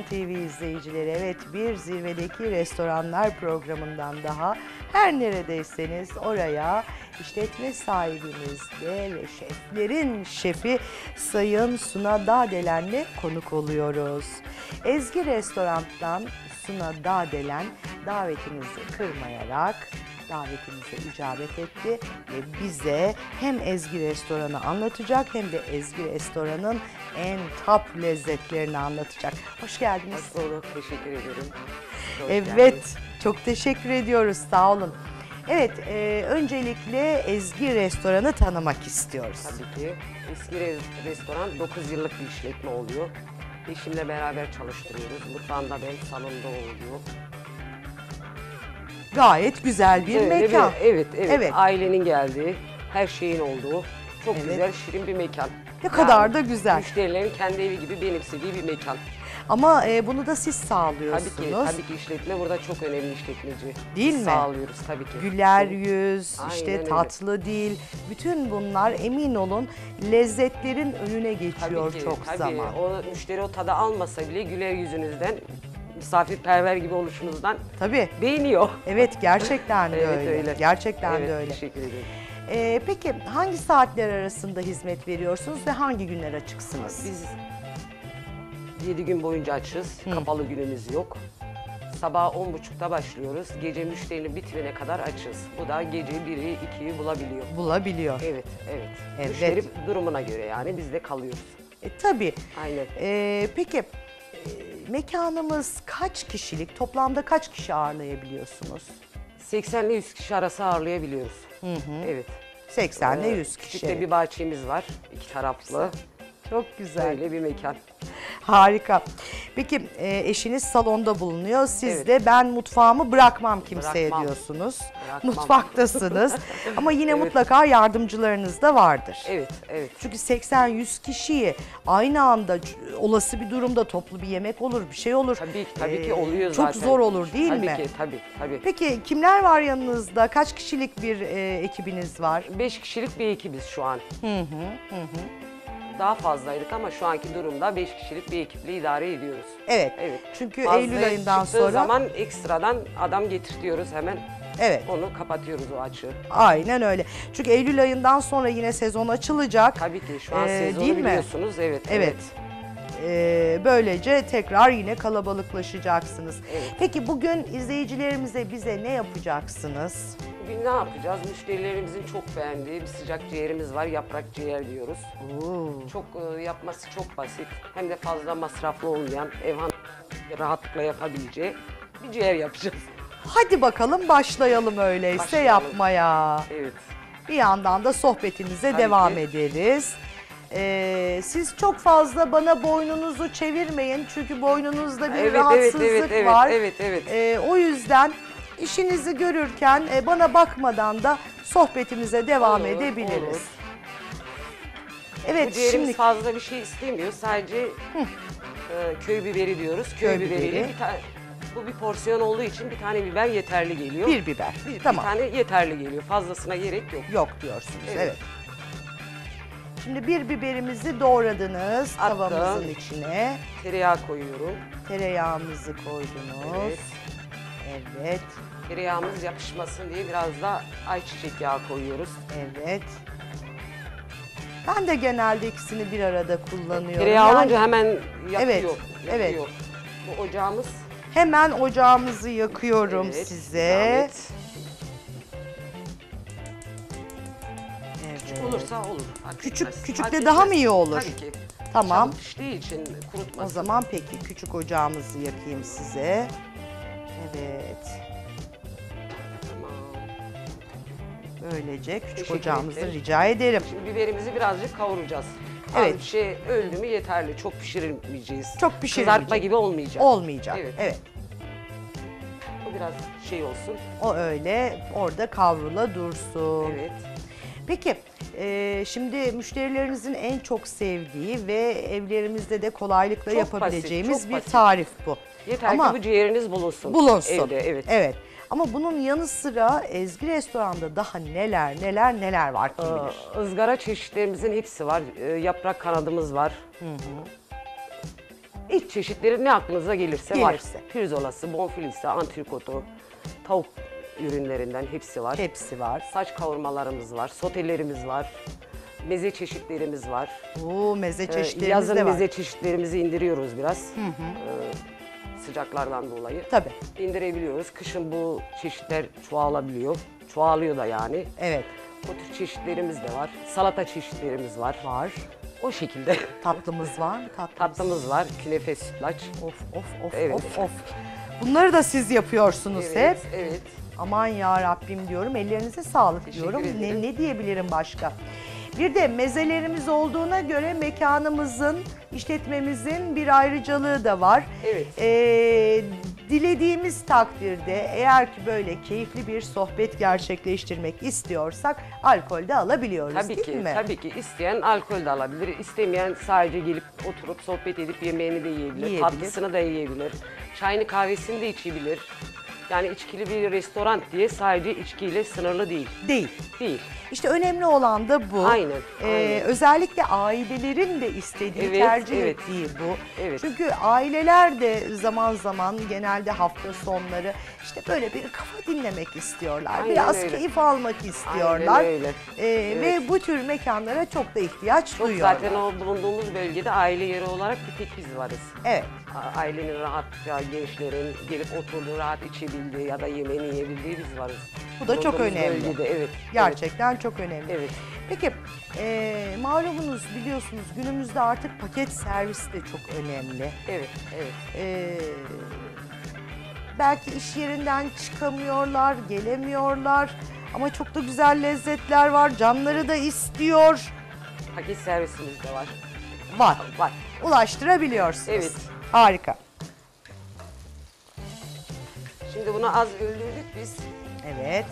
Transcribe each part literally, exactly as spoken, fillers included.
T V izleyicileri, evet, bir zirvedeki restoranlar programından daha, her neredeyseniz oraya işletme sahibimizle ve şeflerin şefi Sayın Suna Dağdelen'le konuk oluyoruz. Ezgi Restoran'dan Suna Dağdelen davetimizi kırmayarak davetimize icabet etti ve bize hem Ezgi Restoran'ı anlatacak hem de Ezgi Restoran'ın en top lezzetlerini anlatacak. Hoş geldiniz. Hoş bulduk, teşekkür ederim. Hoş Evet, geldiniz. çok teşekkür ediyoruz, sağ olun. Evet, e, öncelikle Ezgi Restoran'ı tanımak istiyoruz. Tabii ki. Eski re restoran dokuz yıllık bir işletme oluyor. Eşimle beraber çalıştırıyoruz. Mutfağında ben, salonda oluyor. Gayet güzel bir Öyle mekan. Bir, evet, evet, Evet. Ailenin geldiği, her şeyin olduğu, çok Evet. güzel, şirin bir mekan. Ne kadar da güzel. Müşterilerin kendi evi gibi benimsediği bir mekan. Ama e, bunu da siz Tabii sağlıyorsunuz. ki, tabii ki işletme burada çok önemli işletmeci. Değil mi? Sağlıyoruz tabii ki. Güler yüz, Aynen işte öyle. tatlı dil, bütün bunlar emin olun lezzetlerin önüne geçiyor Tabii ki, çok tabii. zaman. O müşteri o tadı almasa bile güler yüzünüzden, misafirperver gibi oluşunuzdan Tabii. beğeniyor. Evet, gerçekten de Evet, öyle. öyle. Gerçekten Evet, de öyle. teşekkür ederim. Ee, peki hangi saatler arasında hizmet veriyorsunuz ve hangi günler açıksınız? Biz yedi gün boyunca açız. Kapalı günümüz yok. Sabah on buçukta başlıyoruz. Gece müşterinin bitimine kadar açız. Bu da gece biri, ikiyi bulabiliyor. Bulabiliyor. Evet, evet. Evet. Müşteri durumuna göre yani biz de kalıyoruz. E, tabii. Aynen. Ee, peki e, mekanımız kaç kişilik? Toplamda kaç kişi ağırlayabiliyorsunuz? seksen ile yüz kişi arası ağırlayabiliyoruz. Evet. seksen ile Ee, yüz kişi. Küçük de bir bahçemiz var, iki taraflı. Çok güzel. Böyle bir mekan. Harika. Peki e, eşiniz salonda bulunuyor. Siz Evet. de ben mutfağımı bırakmam kimseye Bırakmam. diyorsunuz. Bırakmam. Mutfaktasınız. Ama yine Evet. mutlaka yardımcılarınız da vardır. Evet, evet. Çünkü seksen yüz kişiyi aynı anda c- olası bir durumda toplu bir yemek olur, bir şey olur. Tabii ki, tabii ki Ee, oluyor çok zaten. zor olur değil tabii mi? Tabii ki, tabii, tabii. Peki kimler var yanınızda? Kaç kişilik bir e, ekibiniz var? Beş kişilik bir ekibiz şu an. Hı hı, hı. Daha fazlaydık ama şu anki durumda beş kişilik bir ekiple idare ediyoruz. Evet. Evet. Çünkü Fazla Eylül ayından çıktığı sonra zaman ekstradan adam getirtiyoruz hemen. evet. Onu kapatıyoruz o açığı. Aynen öyle. Çünkü Eylül ayından sonra yine sezon açılacak. Tabii ki şu an Ee, sezonu değil mi? biliyorsunuz. Evet. Evet. Ee, böylece tekrar yine kalabalıklaşacaksınız. Evet. Peki bugün izleyicilerimize bize ne yapacaksınız? Bugün ne yapacağız? Müşterilerimizin çok beğendiği bir sıcak ciğerimiz var. Yaprak ciğer diyoruz. Oo. Çok e, yapması çok basit. Hem de fazla masraflı olmayan, ev hanımı rahatlıkla yapabileceği bir ciğer yapacağız. Hadi bakalım başlayalım öyleyse Başlayalım. yapmaya. Evet. Bir yandan da sohbetimize Tabii devam ki. ederiz. Ee, siz çok fazla bana boynunuzu çevirmeyin çünkü boynunuzda bir Evet, evet, rahatsızlık evet, evet, var. evet, evet. Ee, o yüzden işinizi görürken e, bana bakmadan da sohbetimize devam Olur, edebiliriz. olur. Evet, Bu ciğerimiz şimdi fazla bir şey istemiyor. Sadece e, köy biberi diyoruz. Köy, Köy biberiyle biberi. bir tane. Bu bir porsiyon olduğu için bir tane biber yeterli geliyor. bir biber. Bir, Tamam. bir tane yeterli geliyor. Fazlasına gerek yok. Yok diyorsunuz. Evet. Evet. Şimdi bir biberimizi doğradınız Attım. tavamızın içine. Tereyağı koyuyorum. Tereyağımızı koydunuz. Evet. Evet. Tereyağımız yapışmasın diye biraz da ayçiçek yağı koyuyoruz. Evet. Ben de genelde ikisini bir arada kullanıyorum. Tereyağı Yani olunca hemen yakıyor. Evet, yakıyor. evet. Bu ocağımız. hemen ocağımızı yakıyorum Evet, size. zahmet. Evet. Olursa olur. Fark Küçük- etmez. küçükle Fark daha etmez. mı iyi olur? Tabii ki. Tamam. Çabuk piştiği için kurutmasın. O zaman peki küçük ocağımızı yakayım size. Evet. Tamam. Böylece küçük Teşekkür ocağımızı ederim. rica ederim. Şimdi biberimizi birazcık kavuracağız. Evet. Az bir şey öldü mü yeterli. Çok pişirmeyeceğiz. Çok pişirmeyeceğiz. Kızartma gibi olmayacak. Olmayacak. Evet. Evet. O biraz şey olsun. O öyle orada kavrula dursun. Evet. Peki, e, şimdi müşterilerinizin en çok sevdiği ve evlerimizde de kolaylıkla Çok yapabileceğimiz basit, çok bir basit. tarif bu. Yeter Ama ki bu ciğeriniz bulunsun. bulunsun. Evde, evet. Evet. Ama bunun yanı sıra Ezgi Restoran'da daha neler neler neler var kim bilir. Ee, ızgara çeşitlerimizin hepsi var. Ee, yaprak kanadımız var. İç çeşitleri ne aklınıza gelirse, Gelirse. var. Pirzolası, bonfilesi, antrikotu, tavuk ürünlerinden hepsi var. Hepsi var. Saç kavurmalarımız var, sotelerimiz var, meze çeşitlerimiz var. Oo, meze Ee, çeşitlerimiz Yazın de var. meze çeşitlerimizi indiriyoruz biraz. Ee, sıcaklardan dolayı. Tabii. İndirebiliyoruz. Kışın bu çeşitler çoğalabiliyor. Çoğalıyor da yani. Evet. O tür çeşitlerimiz de var. Salata çeşitlerimiz var. Var. O şekilde. Tatlımız var mı? Tatlımız. Tatlımız var. Künefe, sütlaç. Of of of Evet. of of. Bunları da siz yapıyorsunuz Evet, hep. evet. Aman ya Rabbim diyorum. Ellerinize sağlık Teşekkür diyorum. Ne, ederim. ne diyebilirim başka? Bir de mezelerimiz olduğuna göre mekanımızın, işletmemizin bir ayrıcalığı da var. Evet. Ee, dilediğimiz takdirde eğer ki böyle keyifli bir sohbet gerçekleştirmek istiyorsak alkol de alabiliyoruz, Tabii değil ki, mi? tabii ki isteyen alkol de alabilir. İstemeyen sadece gelip oturup sohbet edip yemeğini de yiyebilir. Yiyebilir. Tatlısını da yiyebilir. Çayını kahvesini de içebilir. Yani içkili bir restoran diye sadece içkiyle sınırlı değil. Değil. Değil. İşte önemli olan da bu. Aynen, Ee, aynen. Özellikle ailelerin de istediği, Evet, tercih evet. ettiği bu. Evet. Çünkü aileler de zaman zaman genelde hafta sonları işte böyle bir kafa dinlemek istiyorlar. Aynen Biraz öyle. keyif almak istiyorlar. Aynen öyle. Ee, Evet. Ve bu tür mekanlara çok da ihtiyaç Çok duyuyorlar. zaten o bulunduğumuz bölgede aile yeri olarak bir tek biz varız. Evet. A- Ailenin rahatça, gençlerin gelip oturduğu, rahat içebildiği ya da yemeğini yiyebildiği biz varız. Bu da çok Bulunduğumuz önemli. Bölgede, evet. Gerçekten çok önemli. Evet. Peki e, malumunuz biliyorsunuz günümüzde artık paket servis de çok önemli. Evet, evet. Ee, belki iş yerinden çıkamıyorlar, gelemiyorlar ama çok da güzel lezzetler var. Canları da istiyor. Paket servisimiz de var. Var. Var. Ulaştırabiliyorsunuz. Evet. Harika. Şimdi bunu az öldürdük biz. Evet.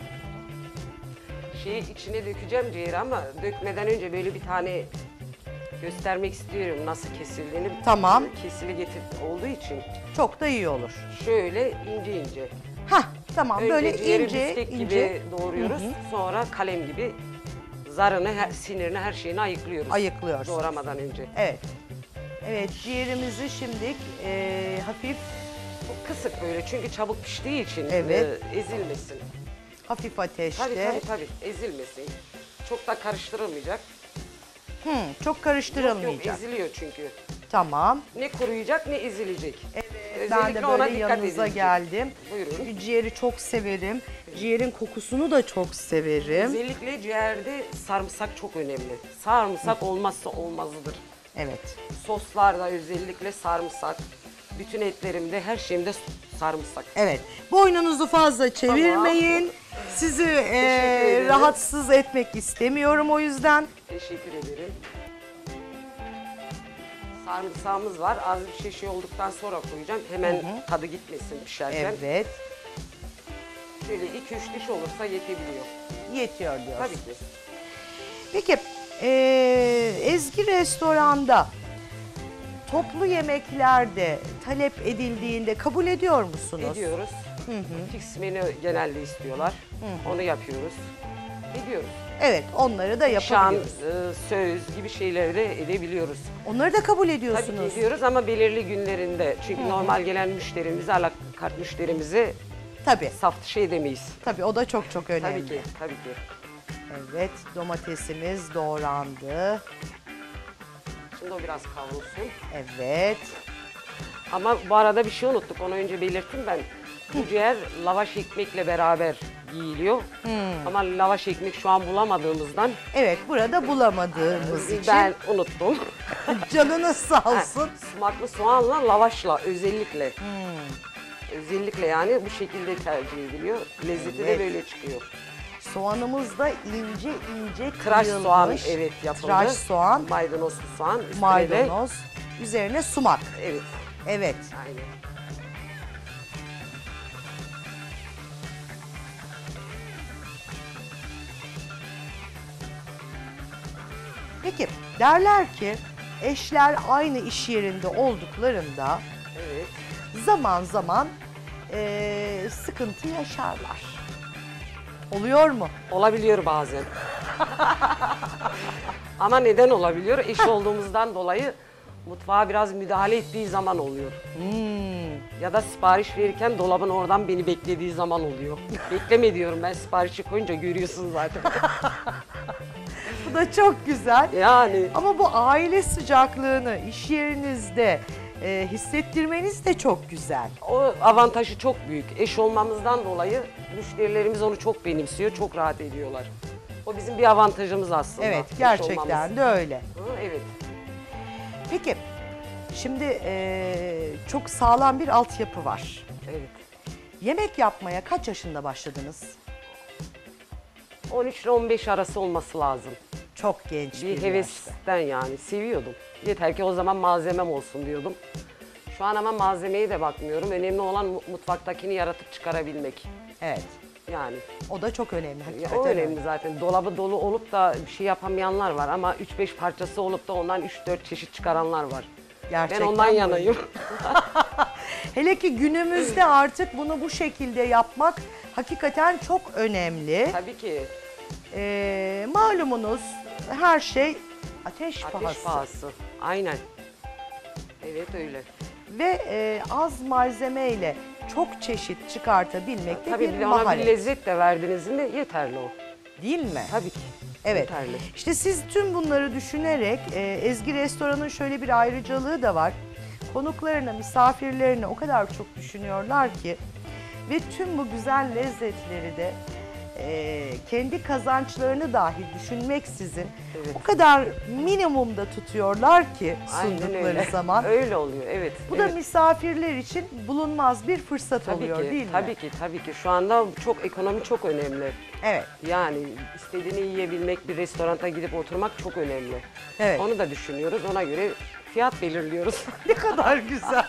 Şeyi içine dökeceğim ciğeri ama dökmeden önce böyle bir tane göstermek istiyorum nasıl kesildiğini. Tamam. Kesili getir olduğu için Çok da iyi olur. şöyle ince ince. Hah, tamam Önce böyle ciğeri ince biftek ince gibi doğruyoruz. Sonra kalem gibi zarını, her- sinirini, her şeyini ayıklıyoruz. ayıklıyoruz. Doğramadan önce. Evet. Evet, ciğerimizi şimdi e, hafif Bu kısık böyle çünkü çabuk piştiği için Evet. e, ezilmesin. hafif ateşte. Tabii tabii tabii ezilmesin. Çok da karıştırılmayacak. Hı, çok Yok karıştırılmayacak. yok eziliyor çünkü. Tamam. Ne kuruyacak ne ezilecek. Ben Özellikle de ona böyle dikkat yanınıza edilecek. geldim. Buyurun. Çünkü ciğeri çok severim. Ciğerin kokusunu da çok severim. Özellikle ciğerde sarımsak çok önemli. Sarımsak olmazsa olmazıdır. Evet. Soslarda özellikle sarımsak. Bütün etlerimde, her şeyimde sarımsak. Evet. Boynunuzu fazla çevirmeyin. Sizi e, ederim. rahatsız etmek istemiyorum o yüzden. Teşekkür ederim. Sarımsağımız var. Az bir şey şey olduktan sonra koyacağım. Hemen tadı gitmesin pişerken. Evet. Şöyle iki üç diş olursa yetebiliyor. Yetiyor diyorsun. Tabii ki. Peki e, Ezgi Restoran'da toplu yemeklerde talep edildiğinde kabul ediyor musunuz? Ediyoruz. Fix menü genelde istiyorlar. Onu yapıyoruz. Ediyoruz. Evet, onları da Şan, yapabiliyoruz. e, söz gibi şeyleri de edebiliyoruz. Onları da kabul Tabii ediyorsunuz. ki ediyoruz ama belirli günlerinde. Çünkü normal gelen müşterimizi, alakart müşterimizi Tabii. saf şey demeyiz. Tabii o da çok çok önemli. Tabii ki, tabii ki. Evet, domatesimiz doğrandı. Şimdi o biraz kavrulsun. Evet. Ama bu arada bir şey unuttuk, onu önce belirttim ben. Bu ciğer lavaş ekmekle beraber yiyiliyor. Ama lavaş ekmek şu an bulamadığımızdan Evet, burada bulamadığımız için ben unuttum. canınız sağ olsun. Sumaklı soğanla lavaşla özellikle. Özellikle yani bu şekilde tercih ediliyor. Lezzeti Evet. de böyle çıkıyor. Soğanımız da ince ince Tıraş kıyılmış. soğan evet yapıldı. Tıraş soğan, Maydanozlu soğan. Üstüne de- maydanoz, üzerine sumak. Evet, Evet. aynen. Peki derler ki eşler aynı iş yerinde olduklarında Evet. zaman zaman eee, sıkıntı yaşarlar. Oluyor mu? Olabiliyor bazen. Ama neden olabiliyor? Eş olduğumuzdan dolayı mutfağa biraz müdahale ettiği zaman oluyor. Hmm. Ya da sipariş verirken dolabın oradan beni beklediği zaman oluyor. Bekleme diyorum, ben siparişi koyunca görüyorsun zaten. Bu da çok güzel. Yani Ama bu aile sıcaklığını iş yerinizde e, hissettirmeniz de çok güzel. o avantajı çok büyük. Eş olmamızdan dolayı müşterilerimiz onu çok benimsiyor, çok rahat ediyorlar. O bizim bir avantajımız aslında. Evet, eş gerçekten olmamız. de öyle. Hı, evet. Peki, şimdi e, çok sağlam bir altyapı var. Evet. Yemek yapmaya kaç yaşında başladınız? on üç ile on beş arası olması lazım. Çok genç bir, Bir yaşta. hevesten yani seviyordum. Yeter ki o zaman malzemem olsun diyordum. Şu an ama malzemeye de bakmıyorum. Önemli olan mu- mutfaktakini yaratıp çıkarabilmek. Evet, Yani o da çok önemli. ya Hakikaten o önemli öyle. zaten. Dolabı dolu olup da bir şey yapamayanlar var ama üç beş parçası olup da ondan üç dört çeşit çıkaranlar var. Gerçekten ben ondan böyle. yanayım. Hele ki günümüzde artık bunu bu şekilde yapmak hakikaten çok önemli. Tabii ki Ee, malumunuz her şey ateş, ateş pahası. pahası. Aynen. Evet öyle. Ve e, az malzemeyle çok çeşit çıkartabilmek de Tabii bir bir de ona bir maharet. lezzet de verdiğinizde yeterli o. Değil mi? Tabii ki. Evet. Yeterli. İşte siz tüm bunları düşünerek e, Ezgi Restoran'ın şöyle bir ayrıcalığı da var. Konuklarına, misafirlerine o kadar çok düşünüyorlar ki ve tüm bu güzel lezzetleri de e, kendi kazançlarını dahi düşünmeksizin Evet. o kadar minimumda tutuyorlar ki Aynen sundukları öyle. zaman. Öyle oluyor, evet. Bu evet. da misafirler için bulunmaz bir fırsat Tabii oluyor ki, değil mi? tabii ki, tabii ki. Şu anda çok ekonomi çok önemli. Evet. Yani istediğini yiyebilmek, bir restoranta gidip oturmak çok önemli. Evet. Onu da düşünüyoruz, ona göre fiyat belirliyoruz. Ne kadar güzel.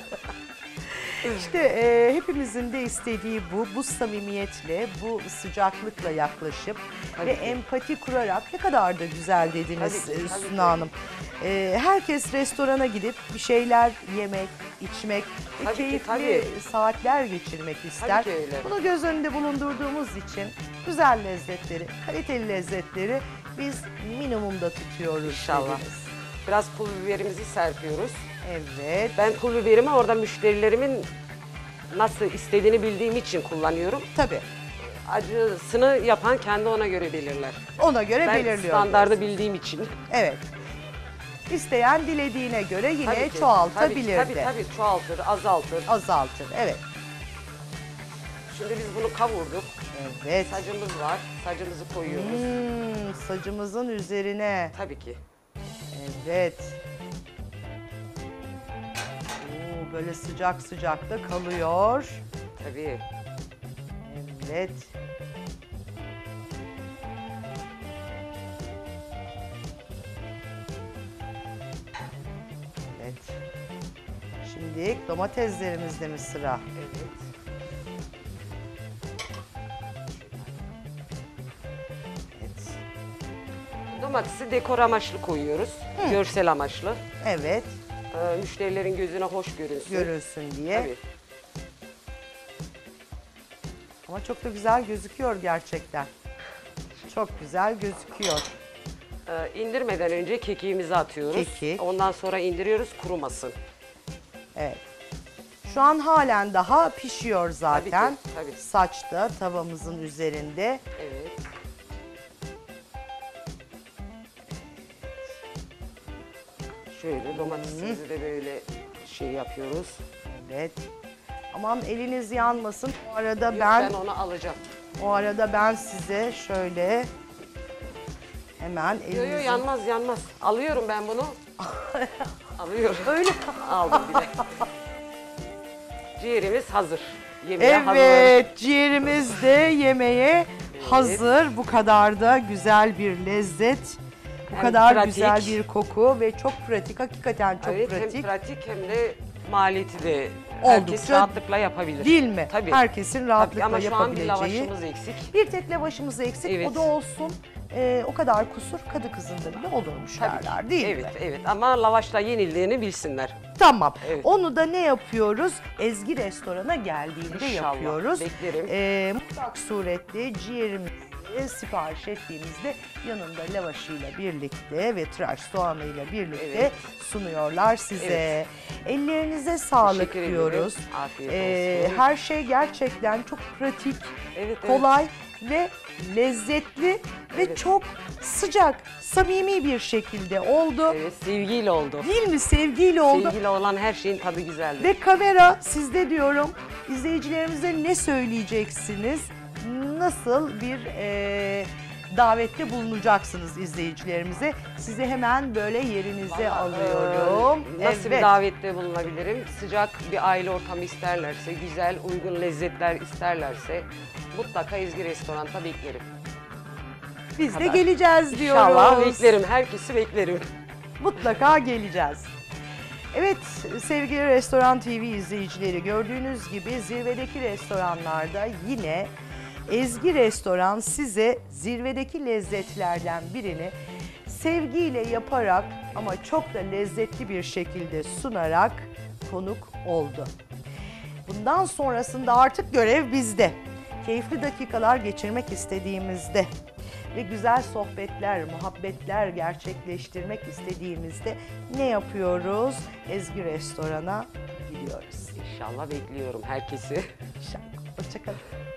İşte e, hepimizin de istediği bu, bu samimiyetle, bu sıcaklıkla yaklaşıp Tabii ve ki. empati kurarak ne kadar da güzel dediniz Tabii ki, e, tabii ki. Suna Hanım. E, herkes restorana gidip bir şeyler yemek, içmek ve Tabii ki, keyifli tabii. saatler geçirmek ister. ki öyle. Bunu göz önünde bulundurduğumuz için güzel lezzetleri, kaliteli lezzetleri biz minimumda tutuyoruz. İnşallah. dediniz. Biraz pul biberimizi serpiyoruz. Evet. Ben pul biberimi orada müşterilerimin nasıl istediğini bildiğim için kullanıyorum. Tabii. Acısını yapan kendi ona göre belirler. Ona göre Ben belirliyoruz. standardı bildiğim için. Evet. İsteyen dilediğine göre yine Tabii ki, çoğaltabilir tabii, ki, de. Tabii tabii çoğaltır, azaltır. Azaltır. Evet. Şimdi biz bunu kavurduk. Evet. Sacımız var. Sacımızı koyuyoruz. Hmm, sacımızın üzerine. Tabii ki. Evet. Oo, böyle sıcak sıcak da kalıyor. Tabii. Evet. Evet. Şimdi domateslerimizde mi sıra? Evet. Evet. Domatesi dekor amaçlı koyuyoruz. Görsel amaçlı. Evet. Ee, müşterilerin gözüne hoş görünsün. Görülsün diye. Tabii. Ama çok da güzel gözüküyor gerçekten. Çok güzel gözüküyor. Ee, indirmeden önce kekiğimizi atıyoruz. Kekik. Ondan sonra indiriyoruz kurumasın. Evet. Şu an halen daha pişiyor zaten. Tabii ki, tabii. Saçta tavamızın üzerinde. Evet. Şöyle domatesimizi de böyle şey yapıyoruz. Evet. Aman eliniz yanmasın. O arada Yok, ben, ben onu alacağım. o arada ben size şöyle hemen Yok yok elinizi... yanmaz yanmaz. Alıyorum ben bunu. Alıyorum. Öyle. Aldım bile. Ciğerimiz hazır. Yemeğe hazır. Evet, ciğerimiz de yemeğe hazır. Bu kadar da güzel bir lezzet. Bu Hem kadar pratik. güzel bir koku ve çok pratik. Hakikaten çok Evet, pratik. hem pratik hem de maliyeti de herkes Oldukça rahatlıkla yapabilir. Değil mi? Tabii. Herkesin rahatlıkla Tabii ama şu an bir yapabileceği. lavaşımız eksik. Bir tek lavaşımız eksik. Evet. O da olsun. Ee, o kadar kusur kadı kızında bile olurmuş Tabii ki. derler değil evet, mi? Evet ama lavaşla yenildiğini bilsinler. Tamam. Evet. Onu da ne yapıyoruz? Ezgi Restoran'a geldiğinde İnşallah, yapıyoruz. beklerim. Ee, mutlak suretli ciğerimizi e, sipariş ettiğimizde yanında lavaşıyla birlikte ve tıraş soğanıyla birlikte Evet. sunuyorlar size. Evet. Ellerinize sağlık Teşekkür ederim. diyoruz. Afiyet Ee, olsun. her şey gerçekten çok pratik, Evet, evet. kolay ve lezzetli ve Evet. çok sıcak, samimi bir şekilde oldu. Evet, sevgiyle oldu. Değil mi? Sevgiyle oldu. Sevgiyle olan her şeyin tadı güzeldir. Ve kamera sizde diyorum. İzleyicilerimize ne söyleyeceksiniz? Nasıl bir e, davette bulunacaksınız izleyicilerimize? Sizi hemen böyle yerinize alıyorum. Ee, Nasıl Evet. bir davette bulunabilirim? Sıcak bir aile ortamı isterlerse, güzel, uygun lezzetler isterlerse mutlaka Ezgi Restoran'ta beklerim. Biz de kadar. geleceğiz diyoruz. İnşallah beklerim, herkesi beklerim. Mutlaka geleceğiz. Evet sevgili Restoran T V izleyicileri, gördüğünüz gibi zirvedeki restoranlarda yine Ezgi Restoran size zirvedeki lezzetlerden birini sevgiyle yaparak ama çok da lezzetli bir şekilde sunarak konuk oldu. Bundan sonrasında artık görev bizde. Keyifli dakikalar geçirmek istediğimizde ve güzel sohbetler, muhabbetler gerçekleştirmek istediğimizde ne yapıyoruz? Ezgi Restoran'a gidiyoruz. İnşallah bekliyorum herkesi. İnşallah. Hoşçakalın.